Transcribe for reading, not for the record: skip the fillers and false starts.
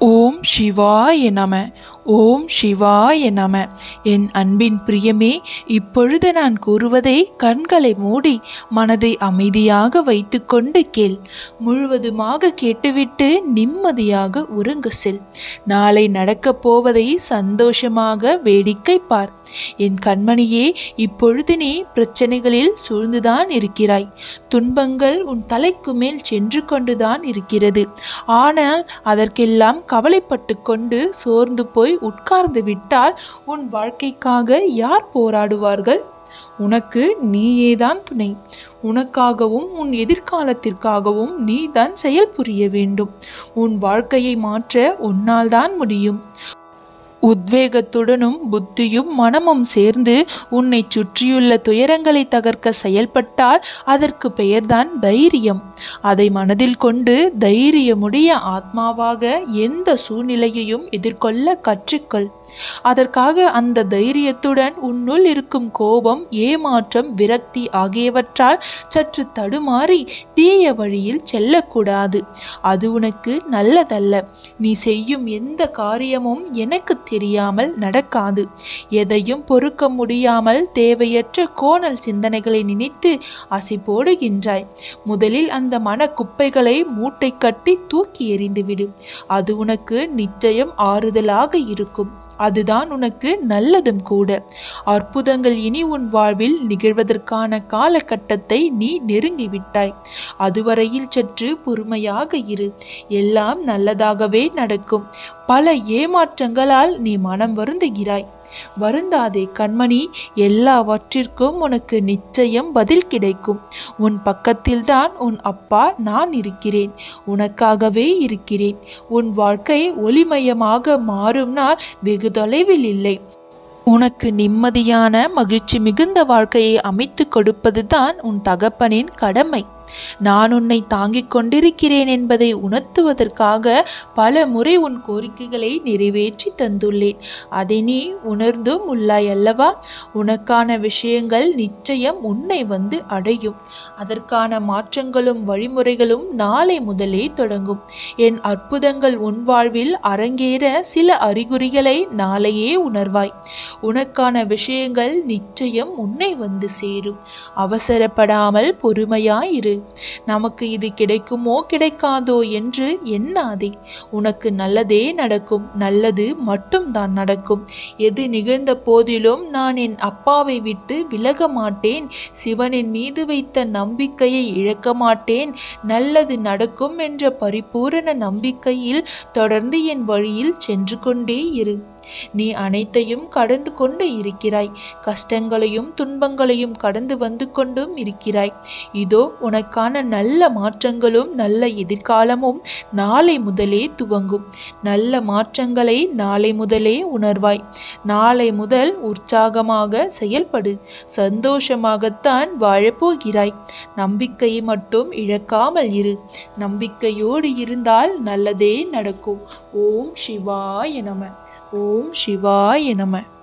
ஓம் சிவாய நம. ஓம் சிவாய நம. என் அன்பின் பிரியமே, இப்பொழுது நான் கூறுவதை கண்களை மூடி மனதை அமைதியாக வைத்துக்கொண்டு கேள். முழுவதுமாக கேட்டுவிட்டு நிம்மதியாக உறங்கு செல். நாளை நடக்கப் போவதை சந்தோஷமாக வேடிக்கை பார். என் கண்மணியே, இப்பொழுது நீ பிரச்சனைகளில் சூழ்ந்துதான் இருக்கிறாய். துன்பங்கள் உன் தலைக்கு மேல் சென்று கொண்டுதான் இருக்கிறது. ஆனால் அதற்கெல்லாம் கவலைப்பட்டு கொண்டு சோர்ந்து போய் உட்கார்ந்து விட்டால் உன் வாழ்க்கைக்காக யார் போராடுவார்கள்? உனக்கு நீயேதான் துணை. உனக்காகவும் உன் எதிர்காலத்திற்காகவும் நீதான் செயல் புரிய வேண்டும். உன் வாழ்க்கையை மாற்ற உன்னால் தான் முடியும். உத்வேகத்துடனும் புத்தியும் மனமும் சேர்ந்து உன்னை சுற்றியுள்ள துயரங்களை தகர்க்க செயல்பட்டால் அதற்கு பெயர்தான் தைரியம். அதை மனதில் கொண்டு தைரியமுடைய ஆத்மாவாக எந்த சூழ்நிலையையும் எதிர்கொள்ள கற்றுக்கொள். அதற்காக அந்த தைரியத்துடன் உன்னுள் இருக்கும் கோபம், ஏமாற்றம், விரக்தி ஆகியவற்றால் சற்று தடுமாறி தீய வழியில் செல்லக்கூடாது. அது உனக்கு நல்லதல்ல. நீ செய்யும் எந்த காரியமும் எனக்கு தெரியாமல் நடக்காது. எதையும் பொறுக்க முடியாமல் தேவையற்ற கோணல் சிந்தனைகளை நினைத்து அசை போடுகின்றாய். முதலில் அந்த மன குப்பைகளை மூட்டை கட்டி தூக்கி எறிந்துவிடு. அது உனக்கு நிச்சயம் ஆறுதலாக இருக்கும். அதுதான் உனக்கு நல்லதும் கூட. அற்புதங்கள் இனி உன் வாழ்வில் நிகழ்வதற்கான காலகட்டத்தை நீ நெருங்கிவிட்டாய். அதுவரையில் சற்று பொறுமையாக இரு. எல்லாம் நல்லதாகவே நடக்கும். பல ஏமாற்றங்களால் நீ மனம் வருந்துகிறாய். வருந்தாதே கண்மணி, எல்லாவற்றிற்கும் உனக்கு நிச்சயம் பதில் கிடைக்கும். உன் பக்கத்தில்தான் உன் அப்பா நான் இருக்கிறேன். உனக்காகவே இருக்கிறேன். உன் வாழ்க்கை ஒளிமயமாக மாறும் நாள் வெகு தொலைவில் இல்லை. உனக்கு நிம்மதியான மகிழ்ச்சி மிகுந்த வாழ்க்கையை அமைத்து கொடுப்பதுதான் உன் தகப்பனின் கடமை. நான் உன்னை தாங்கிக் கொண்டிருக்கிறேன் என்பதை உணர்த்துவதற்காக பல முறை உன் கோரிக்கைகளை நிறைவேற்றி தந்துள்ளேன். அதை நீ உணர்ந்தும் உள்ளாய் அல்லவா? உனக்கான விஷயங்கள் நிச்சயம் உன்னை வந்து அடையும். அதற்கான மாற்றங்களும் வழிமுறைகளும் நாளை முதலே தொடங்கும். என் அற்புதங்கள் உன் வாழ்வில் அரங்கேற சில அறிகுறிகளை நாளையே உணர்வாய். உனக்கான விஷயங்கள் நிச்சயம் உன்னை வந்து சேரும். அவசரப்படாமல் பொறுமையாயிரு. நமக்கு இது கிடைக்குமோ கிடைக்காதோ என்று எண்ணாதே. உனக்கு நல்லதே நடக்கும். நல்லது மட்டும்தான் நடக்கும். எது நிகழ்ந்த போதிலும் நான் என் அப்பாவை விட்டு விலக மாட்டேன். சிவனின் மீது வைத்த நம்பிக்கையை இழக்க மாட்டேன். நல்லது நடக்கும் என்ற பரிபூரண நம்பிக்கையில் தொடர்ந்து என் வழியில் சென்று கொண்டே இரு. நீ அனைத்தையும் கடந்து கொண்டு இருக்கிறாய். கஷ்டங்களையும் துன்பங்களையும் கடந்து வந்து கொண்டும் இருக்கிறாய். இதோ உனக்கான நல்ல மாற்றங்களும் நல்ல எதிர்காலமும் நாளை முதலே துவங்கும். நல்ல மாற்றங்களை நாளை முதலே உணர்வாய். நாளை முதல் உற்சாகமாக செயல்படு. சந்தோஷமாகத்தான் வாழப்போகிறாய். நம்பிக்கையை மட்டும் இழக்காமல் இரு. நம்பிக்கையோடு இருந்தால் நல்லதே நடக்கும். ஓம் சிவாய நம. ஓம் சிவாய நம.